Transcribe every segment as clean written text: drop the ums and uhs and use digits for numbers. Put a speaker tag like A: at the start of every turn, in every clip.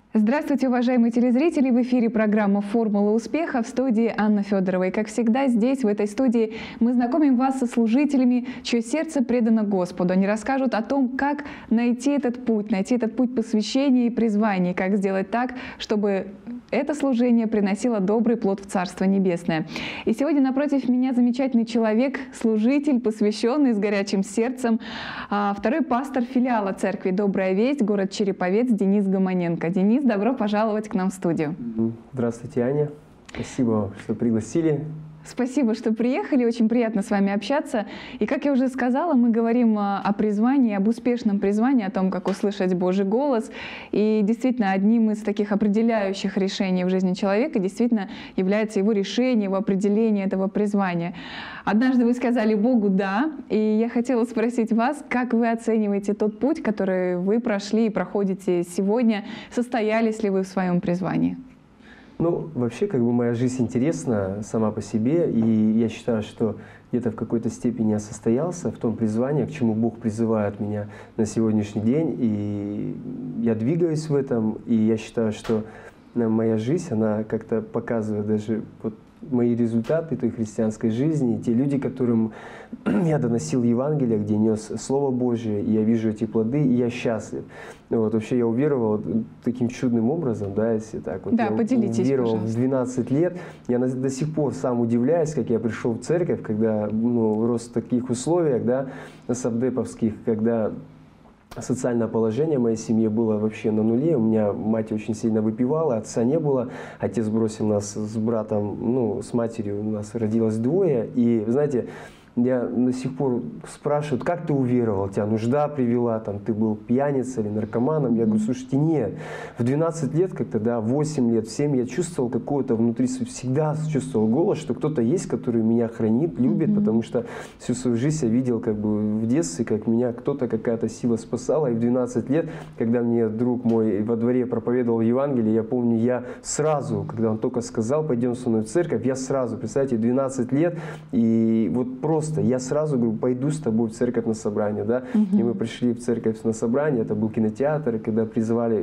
A: Здравствуйте, уважаемые телезрители! В эфире программа «Формула успеха», в студии Анна Федорова. И как всегда здесь, в этой студии, мы знакомим вас со служителями, чье сердце предано Господу. Они расскажут о том, как найти этот путь посвящения и призвания, как сделать так, чтобы это служение приносило добрый плод в Царство Небесное. И сегодня напротив меня замечательный человек, служитель, посвященный, с горячим сердцем, второй пастор филиала церкви «Добрая весть», город Череповец, Денис Гомоненко. Денис, добро пожаловать к нам в студию.
B: Здравствуйте, Аня. Спасибо вам, что пригласили.
A: Спасибо, что приехали. Очень приятно с вами общаться. И, как я уже сказала, мы говорим о призвании, об успешном призвании, о том, как услышать Божий голос. И действительно, одним из таких определяющих решений в жизни человека действительно является его решение, его определение этого призвания. Однажды вы сказали Богу «да», и я хотела спросить вас, как вы оцениваете тот путь, который вы прошли и проходите сегодня? Состоялись ли вы в своем призвании?
B: Ну, вообще, моя жизнь интересна сама по себе, и я считаю, что где-то в какой-то степени я состоялся в том призвании, к чему Бог призывает меня на сегодняшний день, и я двигаюсь в этом, и я считаю, что моя жизнь, она как-то показывает даже мои результаты той христианской жизни, те люди, которым я доносил Евангелие, где нес Слово Божие, и я вижу эти плоды, и я счастлив. Вообще я уверовал таким чудным образом, если так.
A: Да,
B: я
A: поделитесь,
B: уверовал
A: пожалуйста.
B: В 12 лет. Я до сих пор сам удивляюсь, как я пришел в церковь, когда рос в таких условиях, совдеповских, когда социальное положение в моей семье было вообще на нуле. У меня мать очень сильно выпивала, отца не было. Отец бросил нас с братом, с матерью у нас родилось двое. И, вы знаете, я до сих пор спрашивают, как ты уверовал, тебя нужда привела, ты был пьяницей или наркоманом. Я говорю, слушайте, нет. В 12 лет 8 лет, в 7 я чувствовал какое-то внутри, всегда чувствовал голос, что кто-то есть, который меня хранит, любит, потому что всю свою жизнь я видел в детстве, как меня какая-то сила спасала. И в 12 лет, когда мне друг мой во дворе проповедовал Евангелие, я помню, я сразу, когда он только сказал, пойдем со мной в церковь, я сразу, представьте, 12 лет, и просто я сразу говорю, пойду с тобой в церковь на собрание, И мы пришли в церковь на собрание, это был кинотеатр, когда призывали,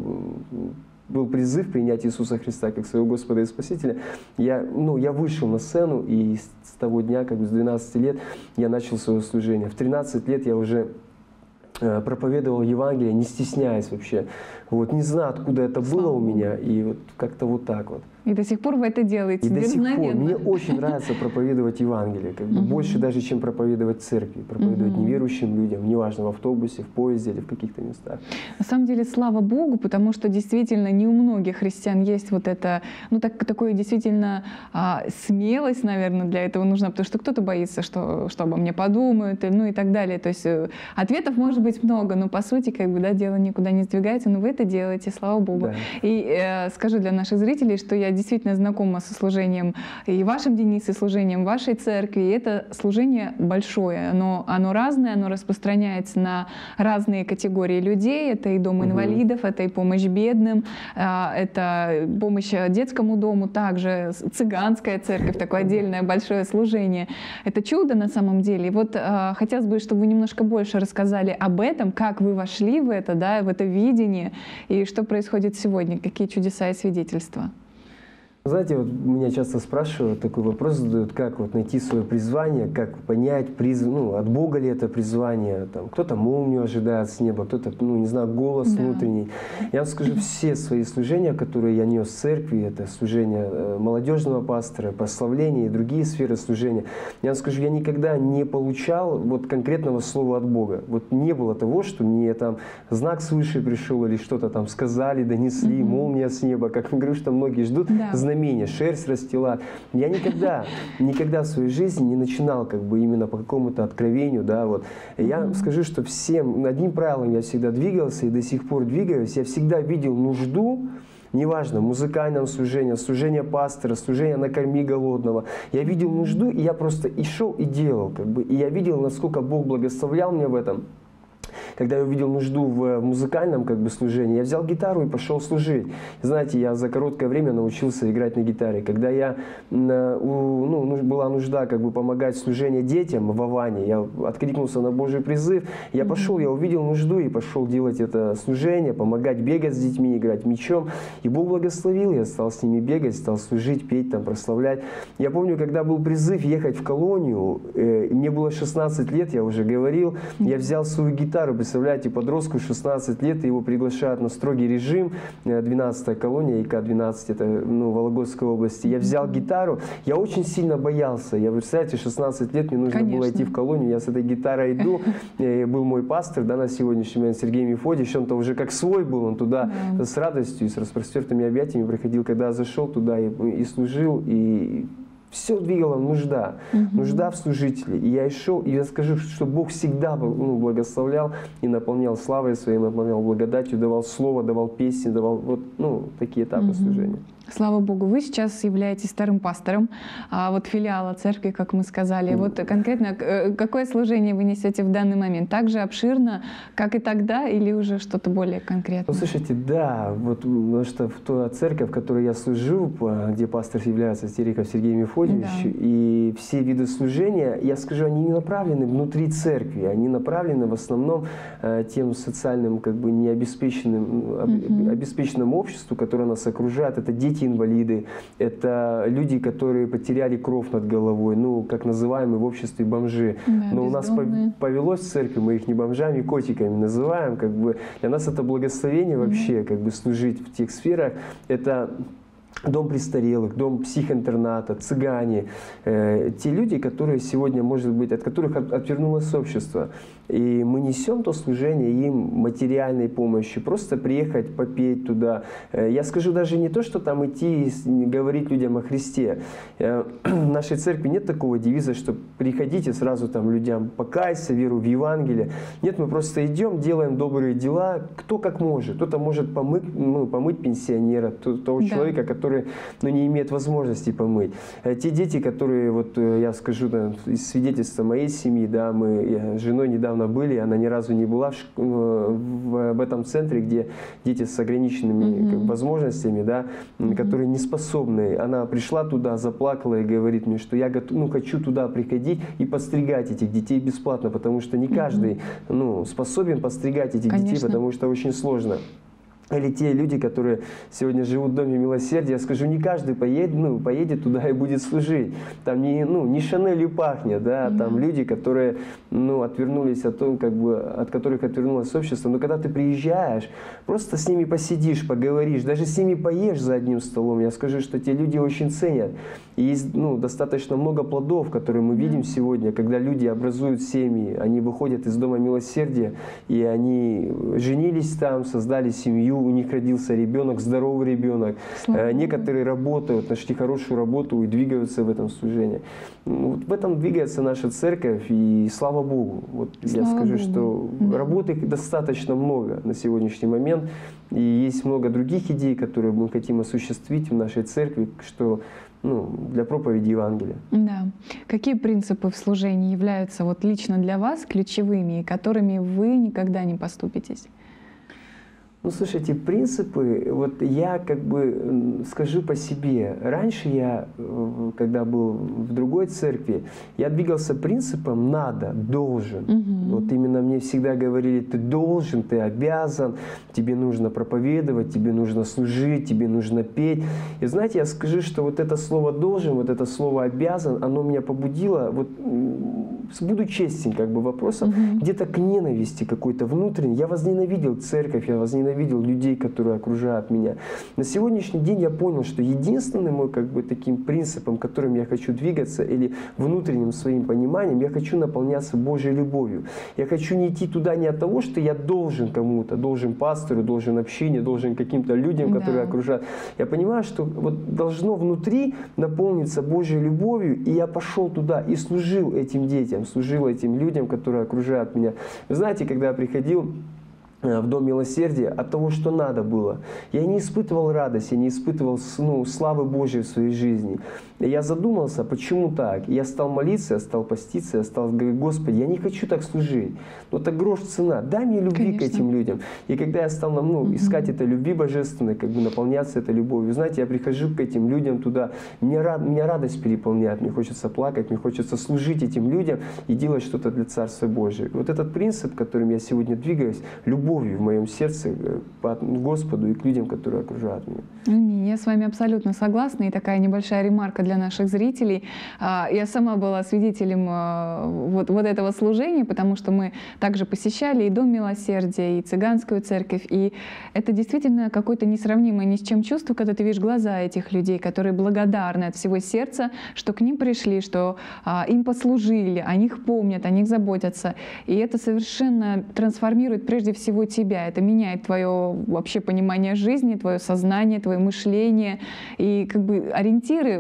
B: был призыв принять Иисуса Христа как своего Господа и Спасителя. Я вышел на сцену, и с того дня, с 12 лет, я начал свое служение. В 13 лет я уже проповедовал Евангелие, не стесняясь вообще. Не знаю, откуда это было у меня, и как-то так.
A: И до сих пор вы это делаете.
B: И до сих пор. Мне очень нравится проповедовать Евангелие. Больше даже, чем проповедовать в церкви. Проповедовать неверующим людям, неважно, в автобусе, в поезде или в каких-то местах.
A: На самом деле, слава Богу, потому что действительно не у многих христиан есть это, такое действительно смелость, наверное, для этого нужна, потому что кто-то боится, что обо мне подумают, и так далее. То есть ответов может быть много, но по сути, дело никуда не сдвигается, но вы это делаете, слава Богу.
B: Да.
A: И скажу для наших зрителей, что я действительно знакома со служением и вашим, Денис, и служением вашей церкви. И это служение большое. Оно разное, оно распространяется на разные категории людей. Это и дом инвалидов, это и помощь бедным, это помощь детскому дому, также цыганская церковь, такое отдельное большое служение. Это чудо на самом деле. И хотелось бы, чтобы вы немножко больше рассказали об этом, как вы вошли в это, в это видение, и что происходит сегодня, какие чудеса и свидетельства.
B: Знаете, меня часто спрашивают, такой вопрос задают, как найти свое призвание, как понять, от Бога ли это призвание. Кто-то молнию ожидает с неба, кто-то, голос внутренний. Я вам скажу, все свои служения, которые я нес в церкви, это служение молодежного пастора, прославление и другие сферы служения, я вам скажу, я никогда не получал конкретного слова от Бога. Не было того, что мне знак свыше пришел или что-то сказали, донесли, молния с неба, как я говорю, что многие ждут знамения, шерсть расстила. Я никогда в своей жизни не начинал именно по какому-то откровению. Я скажу, что всем, одним правилом я всегда двигался и до сих пор двигаюсь. Я всегда видел нужду, неважно, в музыкальном служении, служение пастора, служение «Накорми голодного». Я видел нужду, и я просто и шел, и делал. И я видел, насколько Бог благословлял меня в этом. когда я увидел нужду в музыкальном как бы служении, я взял гитару и пошел служить. Знаете, я за короткое время научился играть на гитаре. Когда была нужда как бы помогать служению детям в Аване, я откликнулся на Божий призыв, я пошел, я увидел нужду и пошел делать это служение, помогать бегать с детьми, играть мячом. И Бог благословил, я стал с ними бегать, стал служить, петь, там, прославлять. Я помню, когда был призыв ехать в колонию, мне было 16 лет, я уже говорил, я взял свою гитару, представляете, подростку 16 лет, его приглашают на строгий режим, 12-я колония, ИК-12, это Вологодской области. Я взял гитару, я очень сильно боялся. Я, представляете, 16 лет, мне нужно было идти в колонию, я с этой гитарой иду. Был мой пастор, да, на сегодняшний момент, Сергей Мефодьевич, он-то уже как свой был, он туда с радостью и с распростертыми объятиями приходил, когда я зашел туда и служил, и все двигала нужда, нужда в служителе. И я шел, и я скажу, что Бог всегда благословлял и наполнял славой своей, наполнял благодатью, давал слово, давал песни, давал такие этапы служения.
A: Слава Богу, вы сейчас являетесь вторым пастором филиала церкви, как мы сказали. Вот конкретно какое служение вы несете в данный момент? Так же обширно, как и тогда, или уже что-то более конкретное?
B: Ну, слушайте, да, потому что в той церковь, в которой я служу, где пастор является Терехов Сергей Мефодьевич, и все виды служения, я скажу, они не направлены внутри церкви, они направлены в основном тем социальным, как бы необеспеченным, обеспеченным обществу, которое нас окружает. Это дети-инвалиды, это люди, которые потеряли кров над головой, как называемые в обществе бомжи. Но у нас повелось в церкви, мы их не бомжами, котиками называем. Как бы для нас это благословение вообще, как бы служить в тех сферах. Это дом престарелых, дом психоинтерната, цыгане, те люди, которые сегодня, может быть, от которых отвернулось общество. И мы несем то служение им материальной помощью, просто приехать, попеть туда. Я скажу даже не то, что там идти и говорить людям о Христе. В нашей церкви нет такого девиза, что приходите сразу там людям покайся, веру в Евангелие. Нет, мы просто идем, делаем добрые дела, кто как может. Кто-то может помыть пенсионера, того человека, который не имеет возможности помыть. Те дети, которые, я скажу, из свидетельства моей семьи, да, мы с женой недавно были, она ни разу не была в этом центре, где дети с ограниченными возможностями, да, которые не способны. Она пришла туда, заплакала и говорит мне, что я хочу туда приходить и подстригать этих детей бесплатно, потому что не каждый способен подстригать этих детей, потому что очень сложно. Или те люди, которые сегодня живут в Доме Милосердия, я скажу, не каждый поедет туда и будет служить. Там не Шанелью пахнет, да, там люди, которые отвернулись от которых отвернулось общество. Но когда ты приезжаешь, просто с ними посидишь, поговоришь, даже с ними поешь за одним столом, я скажу, что те люди очень ценят. И есть достаточно много плодов, которые мы видим сегодня, когда люди образуют семьи, они выходят из Дома Милосердия, и они женились там, создали семью, у них родился ребенок, здоровый ребенок. Некоторые работают, нашли хорошую работу и двигаются в этом служении. В этом двигается наша церковь, и слава Богу. Я скажу, что работы достаточно много на сегодняшний момент, и есть много других идей, которые мы хотим осуществить в нашей церкви, что для проповеди Евангелия.
A: Да. Какие принципы в служении являются лично для вас ключевыми, и которыми вы никогда не поступитесь?
B: Слушайте, принципы, я скажу по себе. Раньше я, когда был в другой церкви, я двигался принципом «надо», «должен». Именно мне всегда говорили, ты должен, ты обязан, тебе нужно проповедовать, тебе нужно служить, тебе нужно петь. И знаете, я скажу, что это слово «должен», это слово «обязан», оно меня побудило, буду честен вопросом, где-то к ненависти какой-то внутренней. Я возненавидел церковь, я возненавидел людей, которые окружают меня. На сегодняшний день я понял, что единственным мой таким принципом, которым я хочу двигаться, или внутренним своим пониманием, я хочу наполняться Божьей любовью. Я хочу не идти туда не от того, что я должен кому-то, должен пастору, должен общине, должен каким-то людям, которые окружают. Я понимаю, что должно внутри наполниться Божьей любовью, и я пошел туда и служил этим детям, служил этим людям, которые окружают меня. Вы знаете, когда я приходил в Дом милосердия от того, что надо было. Я не испытывал радость, я не испытывал славы Божьей в своей жизни. И я задумался, почему так. И я стал молиться, я стал поститься, я стал говорить: Господи, я не хочу так служить. Но это грош цена. Дай мне любви к этим людям. И когда я стал искать этой любви божественной, наполняться этой любовью, знаете, я прихожу к этим людям туда, меня радость переполняет, мне хочется плакать, мне хочется служить этим людям и делать что-то для Царства Божьего. И вот этот принцип, которым я сегодня двигаюсь, любовью в моем сердце по Господу и к людям, которые окружают меня.
A: Аминь. Я с вами абсолютно согласна. И такая небольшая ремарка для наших зрителей. Я сама была свидетелем вот этого служения, потому что мы также посещали и Дом милосердия, и цыганскую церковь. И это действительно какое-то несравнимое ни с чем чувство, когда ты видишь глаза этих людей, которые благодарны от всего сердца, что к ним пришли, что им послужили, о них помнят, о них заботятся. И это совершенно трансформирует прежде всего тебя. Это меняет твое вообще понимание жизни, твое сознание, твое мышление. И ориентиры,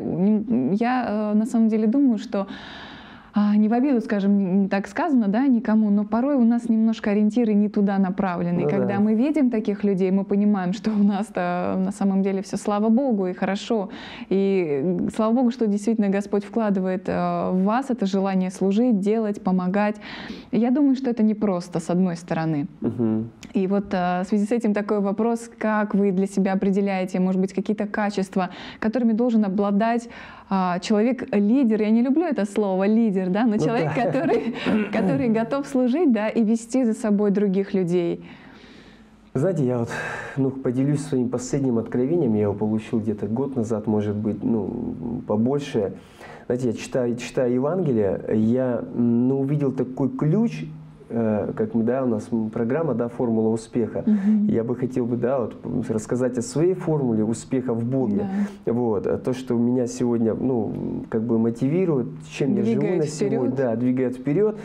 A: я на самом деле думаю, что не в обиду, скажем, так сказано, да, никому, но порой у нас немножко ориентиры не туда направлены. И когда мы видим таких людей, мы понимаем, что у нас-то на самом деле все, слава Богу, и хорошо. И слава Богу, что действительно Господь вкладывает в вас это желание служить, делать, помогать. И я думаю, что это непросто, с одной стороны. И вот в связи с этим такой вопрос: как вы для себя определяете, может быть, какие-то качества, которыми должен обладать человек-лидер? Я не люблю это слово «лидер», да, но человек, который готов служить, да, и вести за собой других людей.
B: Знаете, я поделюсь своим последним откровением. Я его получил где-то год назад, может быть, побольше. Знаете, я читаю Евангелие, я увидел такой ключ, как у нас программа, «Формула успеха». Я бы хотел рассказать о своей формуле успеха в Боге. То, что меня сегодня мотивирует, чем я живу на сегодня, двигает вперед.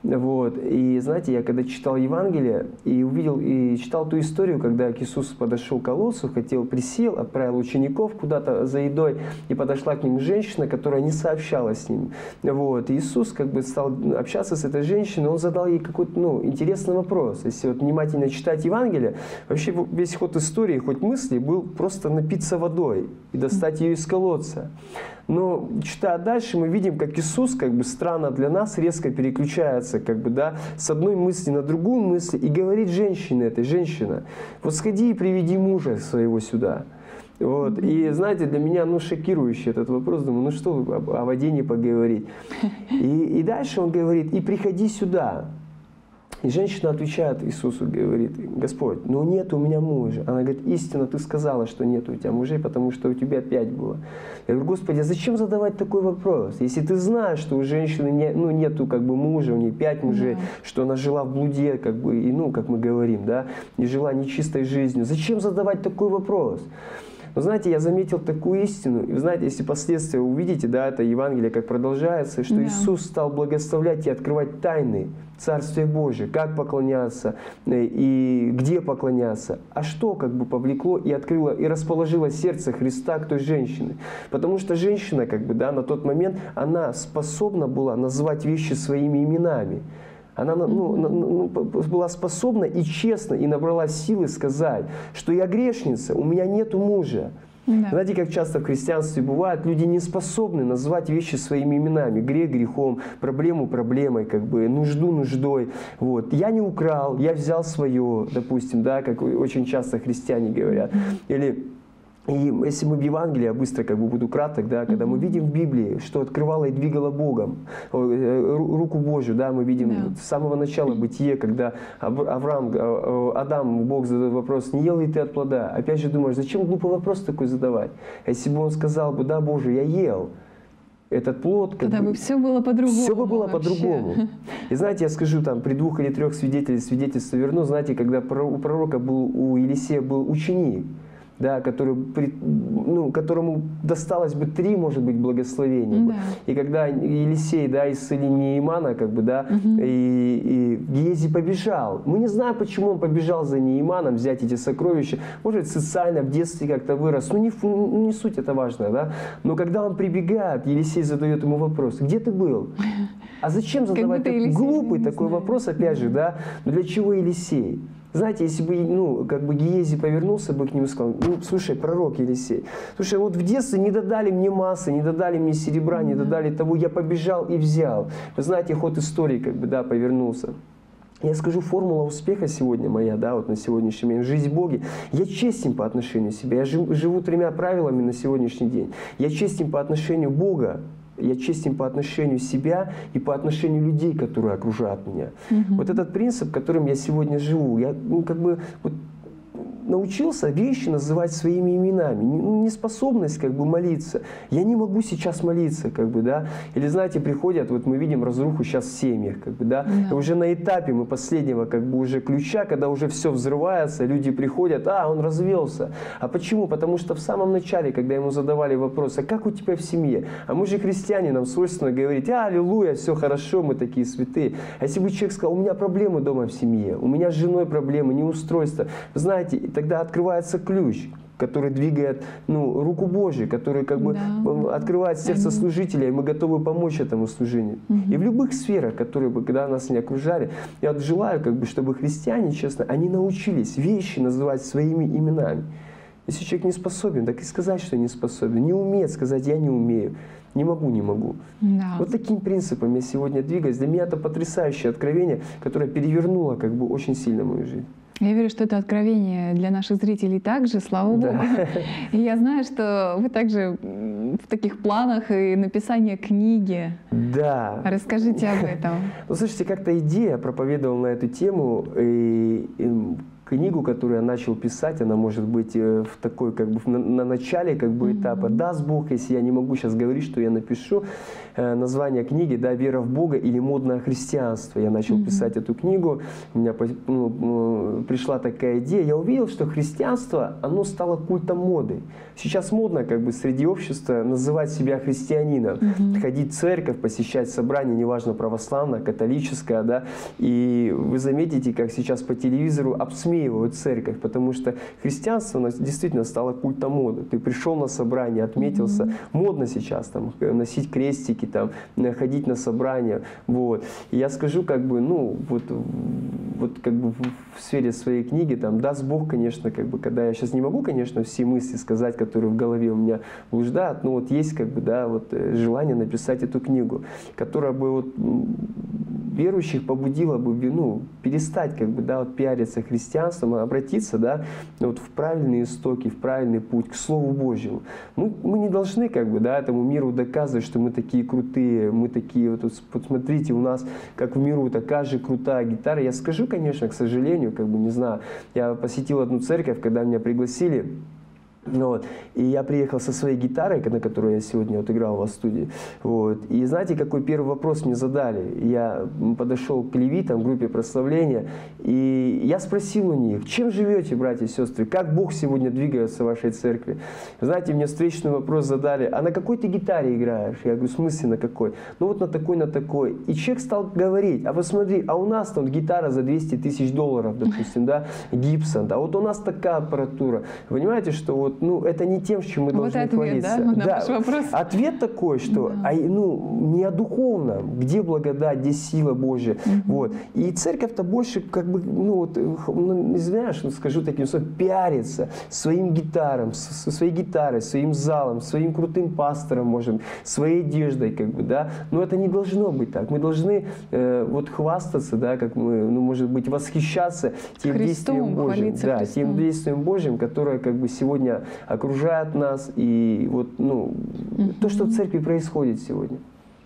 B: И знаете, я когда читал Евангелие и увидел, и читал ту историю, когда Иисус подошел к колодцу, присел, отправил учеников куда-то за едой, и подошла к ним женщина, которая не сообщалась с ним. Иисус стал общаться с этой женщиной, он задал ей какой-то интересный вопрос. Если внимательно читать Евангелие, вообще весь ход истории, хоть мысли, был просто напиться водой и достать ее из колодца. Но читая дальше, мы видим, как Иисус, странно для нас, резко переключается, с одной мысли на другую мысль и говорит женщине этой: женщина, сходи и приведи мужа своего сюда. И знаете, для меня шокирующий этот вопрос. Думаю, что о воде не поговорить. И дальше он говорит: и приходи сюда. И женщина отвечает Иисусу, говорит: Господь, нет у меня мужа. Она говорит: истинно ты сказала, что нет у тебя мужей, потому что у тебя 5 было. Я говорю: Господи, а зачем задавать такой вопрос? Если ты знаешь, что у женщины нету мужа, у нее 5 мужей, что она жила в блуде, и, как мы говорим, не жила нечистой жизнью. Зачем задавать такой вопрос? Но знаете, я заметил такую истину, и знаете, если последствия увидите, это Евангелие как продолжается, что Иисус стал благословлять и открывать тайны Царствия Божия, как поклоняться и где поклоняться, а что повлекло и открыло и расположило сердце Христа к той женщине. Потому что женщина, на тот момент, она способна была назвать вещи своими именами. Она была способна и честно, и набрала силы сказать, что я грешница, у меня нету мужа. Знаете, как часто в христианстве бывает, люди не способны назвать вещи своими именами. Грех грехом, проблему проблемой, нужду нуждой. Я не украл, я взял свое, допустим, как очень часто христиане говорят. Или... И если мы в Евангелии, я быстро буду краток, когда мы видим в Библии, что открывало и двигало Богом, руку Божью, мы видим с самого начала бытие, когда Адам, Бог задает вопрос: не ел ли ты от плода? Опять же думаешь, зачем глупый вопрос такой задавать? А если бы он сказал бы: да, Боже, я ел этот плод,
A: тогда бы все было по-другому.
B: Все бы было по-другому. И знаете, я скажу, при 2 или 3 свидетелей свидетельства верну, знаете, когда у пророка у Елисея был ученик, которому досталось бы 3, может быть, благословения. И когда Елисей, исцелил Неимана, и Гиези побежал. Мы не знаем, почему он побежал за Неиманом взять эти сокровища. Может, социально в детстве как-то вырос. Не суть это важно, Но когда он прибегает, Елисей задает ему вопрос: где ты был? А зачем задавать глупый такой вопрос, опять же, для чего Елисей? Знаете, если бы, ну, как бы Гиези повернулся бы к нему и сказал: ну, слушай, пророк Елисей, слушай, вот в детстве не додали мне массы, не додали мне серебра, не додали того, я побежал и взял. Вы знаете, ход истории, как бы, да, повернулся. Я скажу, формула успеха сегодня моя, да, вот на сегодняшний день, жизнь в Боге. Я честен по отношению к себе. Я живу 3 правилами на сегодняшний день. Я честен по отношению к Бога. Я честен по отношению себя и по отношению людей, которые окружают меня. Вот этот принцип, которым я сегодня живу, я, ну, как бы, вот, научился вещи называть своими именами. Неспособность как бы молиться. Я не могу сейчас молиться, как бы, да. Или, знаете, приходят, вот мы видим разруху сейчас в семьях, как бы, да. И уже на этапе мы последнего как бы уже ключа, когда уже все взрывается, люди приходят: а, он развелся. А почему? Потому что в самом начале, когда ему задавали вопрос: а как у тебя в семье? А мы же христиане, нам свойственно говорить: аллилуйя, все хорошо, мы такие святые. А если бы человек сказал: у меня проблемы дома в семье, у меня с женой проблемы, неустройство. Вы знаете, тогда открывается ключ, который двигает, ну, руку Божию, который как бы открывает сердце служителя, и мы готовы помочь этому служению. И в любых сферах, которые бы, когда нас не окружали, я вот желаю, как бы, чтобы христиане, честно, они научились вещи называть своими именами. Если человек не способен, так и сказать, что не способен. Не умеет сказать: я не умею. Не могу. Да. Вот таким принципом я сегодня двигаюсь. Для меня это потрясающее откровение, которое перевернуло как бы очень сильно мою жизнь.
A: Я верю, что это откровение для наших зрителей также, слава Богу. И я знаю, что вы также в таких планах и написания книги.
B: Да.
A: Расскажите об этом.
B: Ну, слушайте, как-то идея проповедовал на эту тему, и книгу, которую я начал писать, она может быть в такой, как бы, на начале, как бы, этапа. Даст Бог, если я не могу сейчас говорить, что я напишу. Название книги, да, «Вера в Бога» или «Модное христианство». Я начал писать эту книгу, у меня пришла такая идея. Я увидел, что христианство, оно стало культом моды. Сейчас модно, как бы, среди общества называть себя христианином, ходить в церковь, посещать собрания, неважно, православное, католическое, да, и вы заметите, как сейчас по телевизору обсмеивают церковь, потому что христианство, оно действительно стало культом моды. Ты пришел на собрание, отметился. Модно сейчас там носить крестики, там, ходить на собрания. Вот. И я скажу, как бы, ну, вот как бы в сфере своей книги, там, даст Бог, конечно, как бы, когда я сейчас не могу, конечно, все мысли сказать, которые в голове у меня блуждают, но вот есть, как бы, да, вот желание написать эту книгу, которая бы вот верующих побудила бы, ну, перестать, как бы, да, вот пиариться христианством, обратиться, да, вот в правильные истоки, в правильный путь, к Слову Божьему. Мы не должны, как бы, да, этому миру доказывать, что мы такие крутые, мы такие, вот смотрите, у нас, как в миру, такая же крутая гитара. Я скажу, конечно, к сожалению, как бы, не знаю, я посетил одну церковь, когда меня пригласили. Вот. И я приехал со своей гитарой, на которую я сегодня вот играл в студии. Вот. И знаете, какой первый вопрос мне задали? Я подошел к левитам, группе прославления, и я спросил у них: чем живете, братья и сестры? Как Бог сегодня двигается в вашей церкви? Знаете, мне встречный вопрос задали: а на какой ты гитаре играешь? Я говорю: в смысле на какой? Ну вот на такой, на такой. И человек стал говорить: а посмотри, а у нас там гитара за 200 тысяч долларов, допустим, да, Гибсон, да, вот у нас такая аппаратура. Понимаете, что вот, ну, это не тем, чем мы
A: вот
B: должны
A: ответ,
B: хвалиться.
A: Да? На ваш вопрос.
B: Ответ такой, что не о духовном, где благодать, где сила Божья. Вот. И церковь-то больше, как бы, ну, вот, не знаешь, скажу таким словом, пиарится своим гитаром, своей гитарой, своим залом, своим крутым пастором, может, своей одеждой, как бы, да. Но это не должно быть так. Мы должны вот хвастаться, да, как мы, ну, может быть, восхищаться тем действием Божьим, да, тем действием Божьим, которое, как бы, сегодня окружает нас, и вот, ну, то, что в церкви происходит сегодня.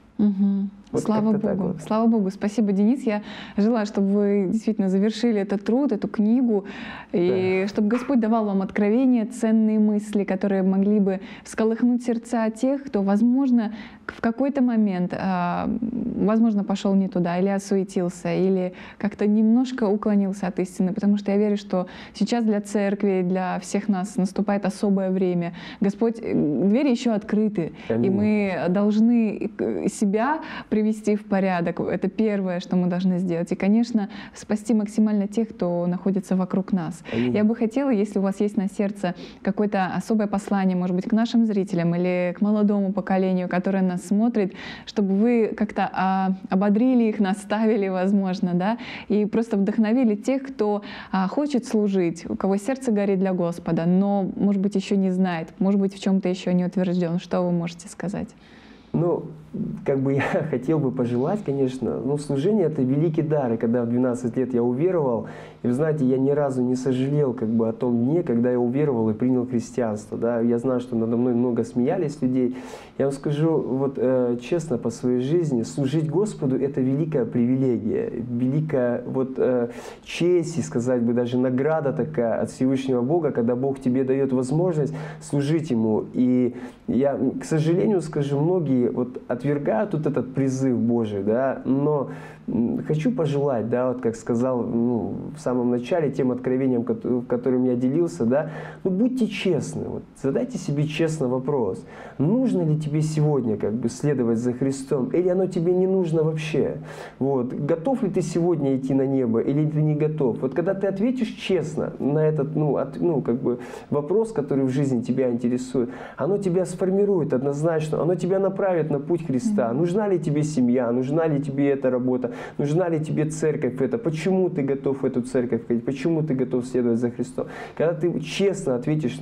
B: Вот
A: слава Богу. Вот. Слава Богу. Спасибо, Денис. Я желаю, чтобы вы действительно завершили этот труд, эту книгу, и чтобы Господь давал вам откровения, ценные мысли, которые могли бы всколыхнуть сердца тех, кто, возможно, в какой-то момент, возможно, пошел не туда, или осуетился, или как-то немножко уклонился от истины, потому что я верю, что сейчас для церкви, для всех нас наступает особое время. Господь, двери еще открыты, и мы должны себя привести в порядок. Это первое, что мы должны сделать. И, конечно, спасти максимально тех, кто находится вокруг нас. Я бы хотела, если у вас есть на сердце какое-то особое послание, может быть, к нашим зрителям или к молодому поколению, которое нас смотрит, чтобы вы как-то ободрили их, наставили, возможно, да, и просто вдохновили тех, кто хочет служить, у кого сердце горит для Господа, но, может быть, еще не знает, может быть, в чем-то еще не утвержден. Что вы можете сказать?
B: Ну, как бы я хотел бы пожелать, конечно, но служение — это великий дар. И когда в 12 лет я уверовал, и вы знаете, я ни разу не сожалел как бы о том дне, когда я уверовал и принял христианство. Да? Я знаю, что надо мной много смеялись людей. Я вам скажу вот честно по своей жизни, служить Господу — это великая привилегия, великая вот честь, и сказать бы даже награда такая от Всевышнего Бога, когда Бог тебе дает возможность служить Ему. И я, к сожалению, скажу, многие вот отвергают вот этот призыв Божий, да, но хочу пожелать, да, вот как сказал в самом начале, тем откровением, которым я делился, да, ну будьте честны, вот, задайте себе честно вопрос, нужно ли тебе сегодня как бы следовать за Христом, или оно тебе не нужно вообще, вот, готов ли ты сегодня идти на небо, или ты не готов, вот когда ты ответишь честно на этот, как бы вопрос, который в жизни тебя интересует, оно тебя сформирует однозначно, оно тебя направит на путь Христа, нужна ли тебе семья, нужна ли тебе эта работа, нужна ли тебе церковь эта, почему ты готов в эту церковь ходить, почему ты готов следовать за Христом. Когда ты честно ответишь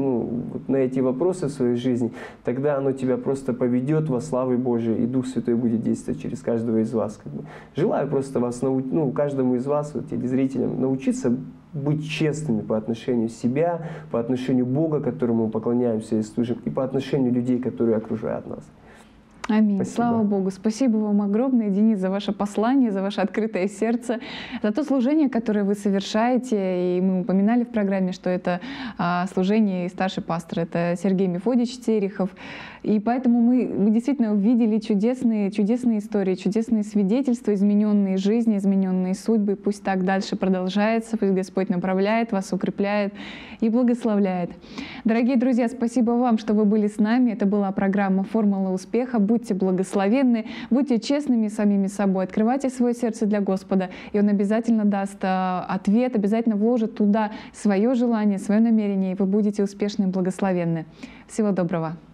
B: на эти вопросы в своей жизни, тогда оно тебя просто поведет во славу Божией, и Дух Святой будет действовать через каждого из вас. Как бы. Желаю просто вас, каждому из вас, вот, телезрителям, научиться быть честными по отношению себя, по отношению Бога, которому мы поклоняемся и служим, и по отношению людей, которые окружают нас.
A: Аминь.
B: Спасибо.
A: Слава Богу. Спасибо вам огромное, Денис, за ваше послание, за ваше открытое сердце, за то служение, которое вы совершаете. И мы упоминали в программе, что это служение и старший пастор, это Сергей Мефодич Терехов. И поэтому мы действительно увидели чудесные истории, чудесные свидетельства, измененные жизни, измененные судьбы. Пусть так дальше продолжается, пусть Господь направляет вас, укрепляет и благословляет. Дорогие друзья, спасибо вам, что вы были с нами. Это была программа «Формула успеха». Будьте благословенны, будьте честными самими собой, открывайте свое сердце для Господа, и Он обязательно даст ответ, обязательно вложит туда свое желание, свое намерение, и вы будете успешны и благословенны. Всего доброго!